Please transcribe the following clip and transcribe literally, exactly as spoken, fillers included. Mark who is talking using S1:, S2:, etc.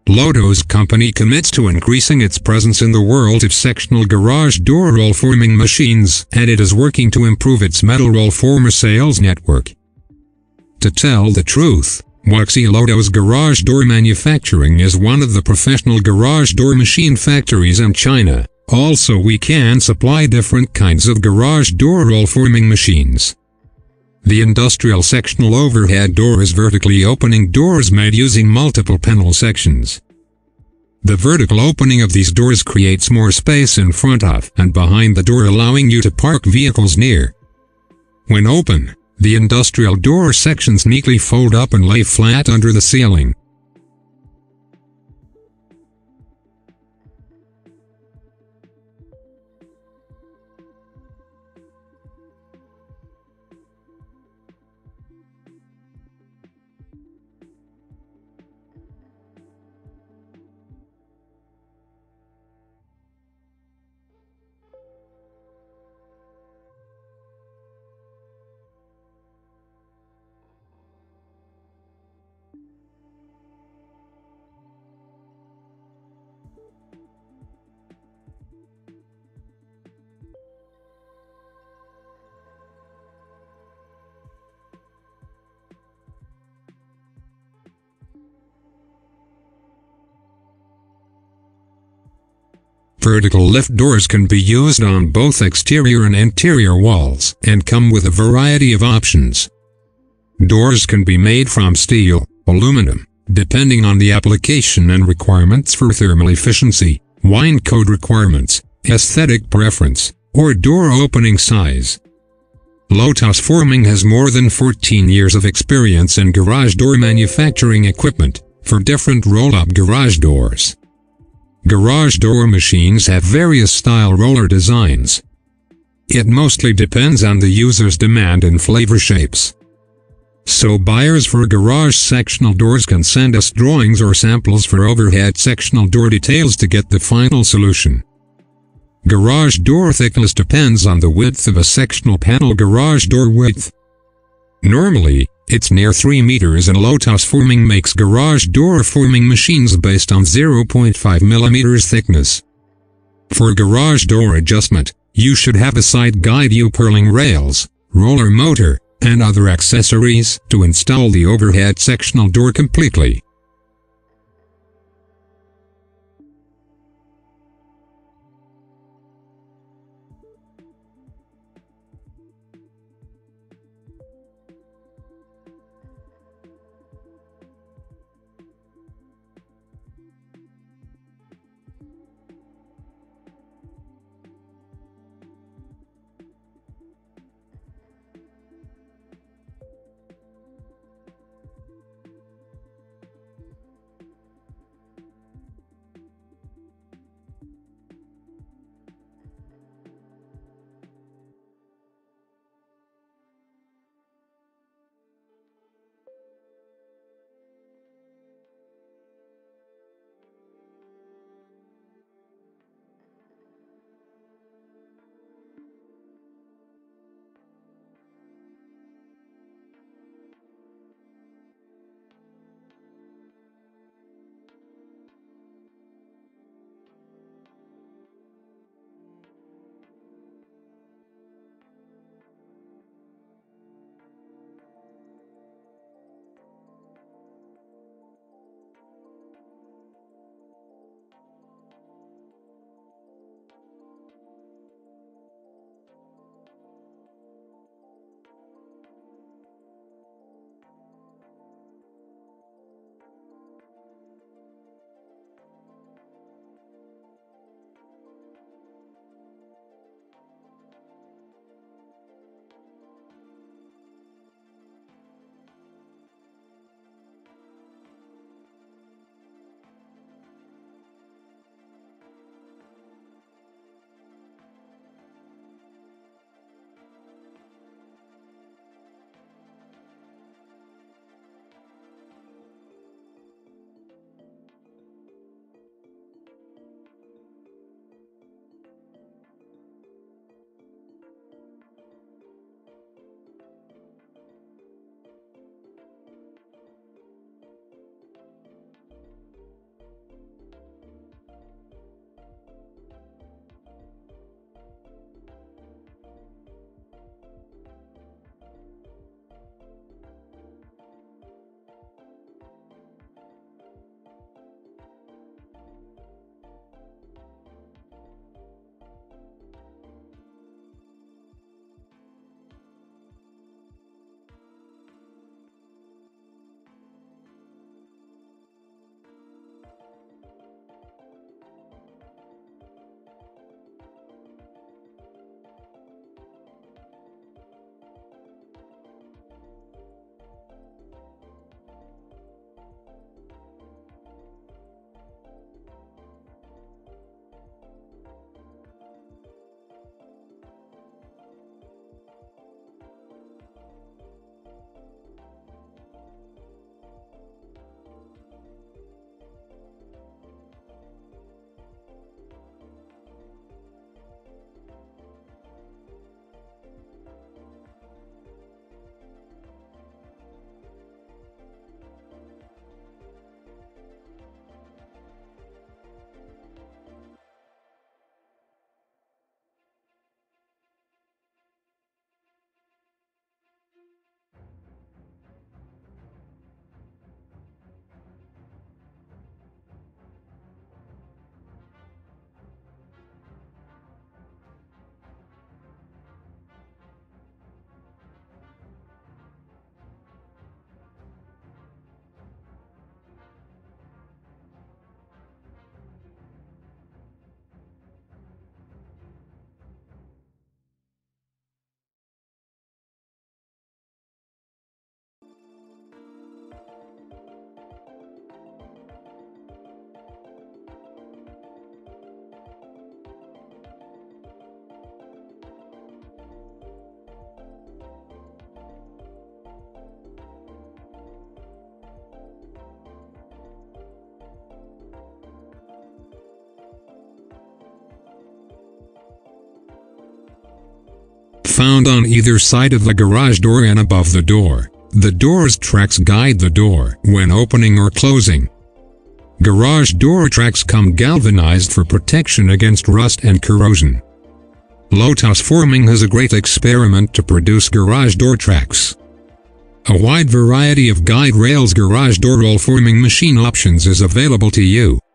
S1: LOTOS company commits to increasing its presence in the world of sectional garage door roll forming machines, and it is working to improve its metal roll former sales network. To tell the truth, Wuxi LOTOS garage door manufacturing is one of the professional garage door machine factories in China. Also, we can supply different kinds of garage door roll forming machines. The industrial sectional overhead door is vertically opening doors made using multiple panel sections. The vertical opening of these doors creates more space in front of and behind the door, allowing you to park vehicles near. When open, the industrial door sections neatly fold up and lay flat under the ceiling. Vertical lift doors can be used on both exterior and interior walls, and come with a variety of options. Doors can be made from steel, aluminum, depending on the application and requirements for thermal efficiency, wine code requirements, aesthetic preference, or door opening size. Lotosforming has more than fourteen years of experience in garage door manufacturing equipment for different roll-up garage doors. Garage door machines have various style roller designs. It mostly depends on the user's demand and flavor shapes. So buyers for garage sectional doors can send us drawings or samples for overhead sectional door details to get the final solution. Garage door thickness depends on the width of a sectional panel garage door width. Normally, it's near three meters, and Lotosforming makes garage door forming machines based on zero point five millimeters thickness. For garage door adjustment, you should have a side guide U-purling rails, roller motor, and other accessories to install the overhead sectional door completely. found on either side of the garage door and above the door. The door's tracks guide the door when opening or closing. Garage door tracks come galvanized for protection against rust and corrosion. Lotosforming has a great experiment to produce garage door tracks. A wide variety of guide rails garage door roll forming machine options is available to you.